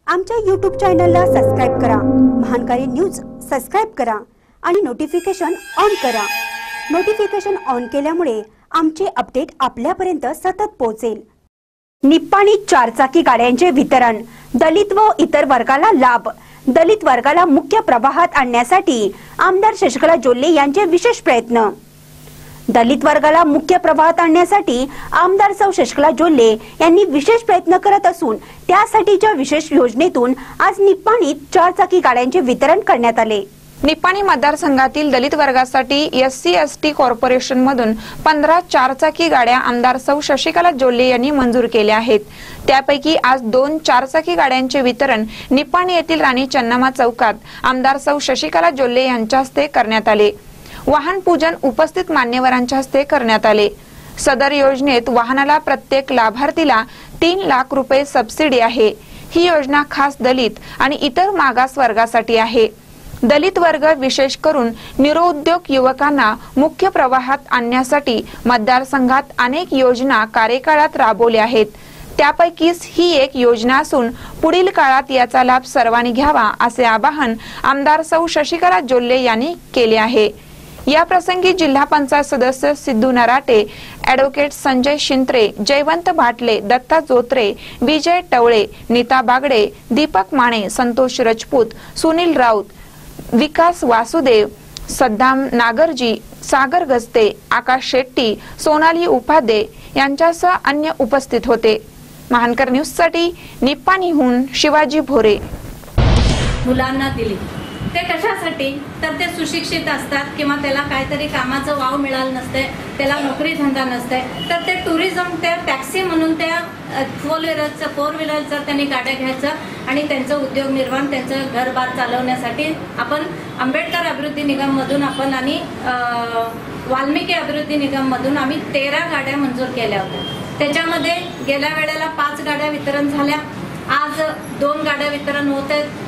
आमच्या YouTube चॅनलला subscribe करा, महानकारी न्यूज सबस्क्राइब करा आणि नोटिफिकेशन ऑन करा। नोटिफिकेशन ऑन केल्यामुळे आमचे अपडेट आपल्यापर्यंत सतत पोहोचेल। निप्पाणी चारचाकी गाड्यांचे वितरण, दलित व इतर वर्गाला लाभ। दलित वर्गाला मुख्य प्रवाहात आणण्यासाठी आमदार शशिकला जोल्ले यांचे विशेष प्रयत्न। दलित वर्गाला मुख्य प्रवाहात आणण्यासाठी आमदार सौ शशिकला जोल्ले यांनी विशेष प्रयत्न करत असून त्यासाठीच्या विशेष योजनेतून आज निप्पाणीत चारचाकी गाड्यांचे वितरण करण्यात आले। निप्पाणी मतदारसंघातील दलित वर्गासाठी SC/ST कॉर्पोरेशन मधून 15 चारचाकी गाड्या आमदार सौ शशिकला जोल्ले यांनी मंजूर केल्या आहेत। त्यापैकी आज 2 चारचाकी गाड्यांचे वितरण निप्पाणी येथील राणी चन्नम्मा चौकात आमदार सौ शशिकला जोल्ले यांच्या हस्ते करण्यात आले। वाहन पूजन उपस्थित मान्यवरांच्या हस्ते करण्यात आले। सदर योजनेत वाहनाला प्रत्येक लाभार्थीला 3 लाख रुपये सबसिडी आहे। ही योजना खास दलित आणि इतर मागास वर्गासाठी आहे। दलित वर्ग विशेष करून निरुद्योग युवकांना मुख्य प्रवाहात आणण्यासाठी मतदारसंघात अनेक योजना कार्यकाळात राबवल्या आहेत। त्यापैकीच ही एक योजना असून पुढील काळात याचा लाभ सर्वांनी घ्यावा असे आवाहन आमदार सौ शशिकला जोल्ले यांनी केले आहे। या प्रसंगी जिल्हा पंचायत सदस्य सिद्धू नराटे, ॲडव्होकेट संजय शिंत्रे, जयवंत भाटले, दत्ता जोत्रे, विजय टवळे, नीता बागडे, दीपक माने, संतोष राजपूत, सुनील राऊत, विकास वासुदेव, सद्दाम नागरजी, सागर गस्ते, आकाश शेट्टी, सोनाली उपाध्ये यांच्यासह अन्य उपस्थित होते। महानकर न्यूज साठी निप्पाणीहून शिवाजी भोरे। मुलांना दिली ते कशासाठी तर ते सुशिक्षित असतात किंवा त्याला काहीतरी कामाचं वाव मिळालं नसते, त्याला नोकरी धंदा नसते, तर ते टुरिझम त्या टॅक्सी म्हणून त्या 4 व्हीलरचं त्यांनी गाड्या घ्यायचं आणि त्यांचं उद्योग निर्माण त्यांचं घरबार चालवण्यासाठी आपण आंबेडकर अभिवृद्धी निगम मधून आपण आणि वाल्मिकी अभिवृद्धी निगम मधून आम्ही 13 गाड्या मंजूर केल्या होत्या। त्याच्यामध्ये गेल्या वेळेला 5 गाड्या वितरण झाल्या, आज 2 गाड्या वितरण होत आहेत।